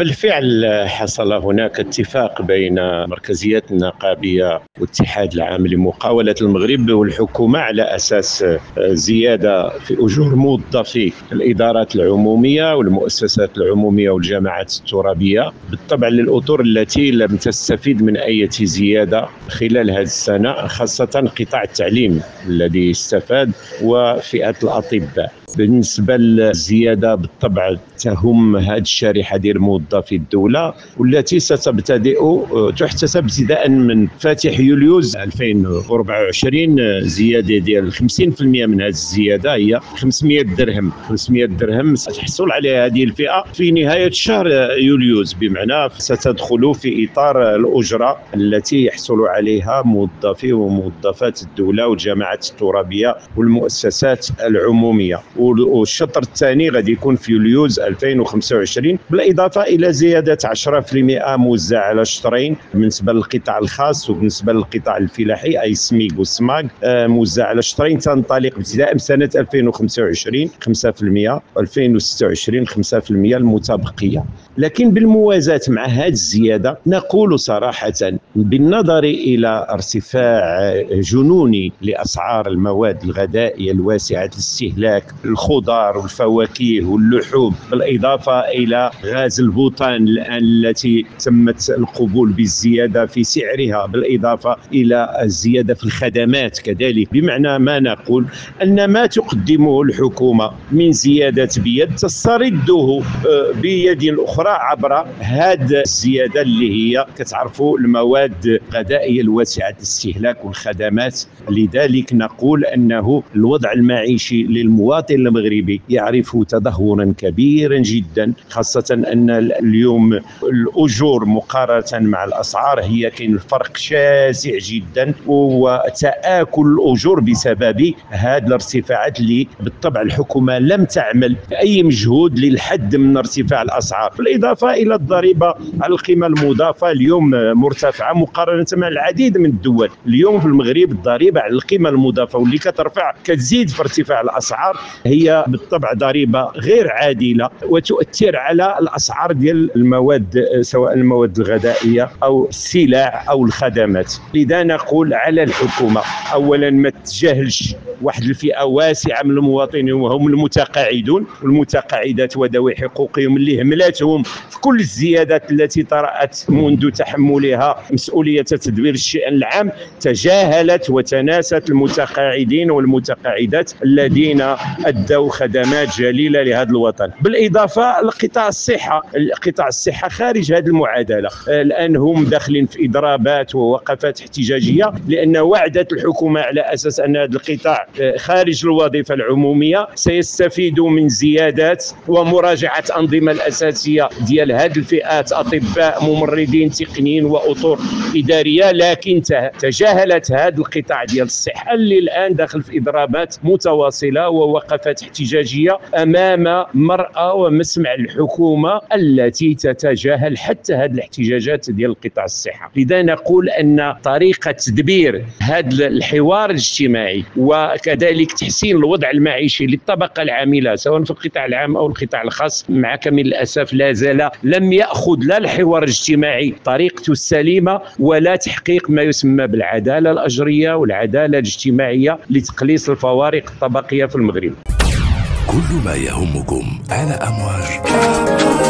بالفعل حصل هناك اتفاق بين مركزيات النقابية والاتحاد العام لمقاولة المغرب والحكومة على أساس زيادة في أجور موظفي الإدارات العمومية والمؤسسات العمومية والجماعات الترابية، بالطبع للأطر التي لم تستفيد من أي زيادة خلال هذه السنة، خاصة قطاع التعليم الذي استفاد وفئة الأطباء. بالنسبة للزيادة بالطبع تهم هذه الشريحة ديال موظفي الدولة والتي ستبتدئ تحتسب ابتداء من فاتح يوليوز 2024. زيادة ديال 50% من هذه الزيادة هي 500 درهم. 500 درهم ستحصل عليها هذه الفئة في نهاية شهر يوليوز، بمعنى ستدخل في إطار الأجرة التي يحصل عليها موظفي وموظفات الدولة والجماعات الترابية والمؤسسات العمومية. والشطر الثاني غادي يكون في يوليوز 2025، بالإضافة إلى زيادة 10% موزعة على شطرين بالنسبة للقطاع الخاص وبالنسبة للقطاع الفلاحي أي سميك وسماك، موزعة على شطرين تنطلق ابتداء من سنة 2025 5%، 2026 5% المتبقية. لكن بالموازاة مع هذه الزيادة نقول صراحة بالنظر إلى ارتفاع جنوني لأسعار المواد الغذائية الواسعة الاستهلاك، الخضار والفواكه واللحوم، بالإضافة إلى غاز البوتان التي تمت القبول بالزيادة في سعرها، بالإضافة إلى الزيادة في الخدمات كذلك. بمعنى ما نقول أن ما تقدمه الحكومة من زيادة بيد تسترده بيد أخرى عبر هذه الزيادة اللي هي كتعرفوا المواد الغذائية الواسعة الاستهلاك والخدمات. لذلك نقول أنه الوضع المعيشي للمواطن المغربي يعرف تدهورا كبيرا جدا، خاصة أن اليوم الأجور مقارنة مع الأسعار هي كاين الفرق شاسع جدا، وتآكل الأجور بسبب هذه الارتفاعات اللي بالطبع الحكومة لم تعمل أي مجهود للحد من ارتفاع الأسعار. بالإضافة إلى الضريبة على القيمة المضافة اليوم مرتفعة مقارنة مع العديد من الدول. اليوم في المغرب الضريبة على القيمة المضافة واللي كترفع كتزيد في ارتفاع الأسعار هي بالطبع ضريبة غير عادلة وتؤثر على الأسعار ديال المواد، سواء المواد الغذائية أو السلع أو الخدمات. لذا نقول على الحكومة أولا ما تجاهلش واحد الفئة واسعة من المواطنين وهم المتقاعدون والمتقاعدات وذوي حقوقهم اللي هملاتهم في كل الزيادات التي طرأت منذ تحملها مسؤولية تدبير الشأن العام. تجاهلت وتناست المتقاعدين والمتقاعدات الذين أدوا خدمات جليلة لهذا الوطن. بالإضافة لقطاع الصحة، قطاع الصحة خارج هذه المعادلة، الآن هم داخلين في إضرابات ووقفات احتجاجية لأن وعدت الحكومة على أساس أن هذا القطاع خارج الوظيفة العمومية سيستفيد من زيادات ومراجعة أنظمة الأساسية ديال هذه الفئات، أطباء ممرضين تقنيين وأطر إدارية، لكن تجاهلت هذا القطاع ديال الصحة اللي الآن داخل في إضرابات متواصلة ووقفات احتجاجية أمام مرأى ومسمع الحكومة التي تتجاهل حتى هذه الاحتجاجات ديال قطاع الصحة. لذا نقول أن طريقة تدبير هذا الحوار الاجتماعي وكذلك تحسين الوضع المعيشي للطبقة العاملة سواء في القطاع العام أو القطاع الخاص مع كامل الأسف لا زال لم يأخذ لا الحوار الاجتماعي طريقته السليمة ولا تحقيق ما يسمى بالعدالة الأجرية والعدالة الاجتماعية لتقليص الفوارق الطبقية في المغرب. كل ما يهمكم على أمواج.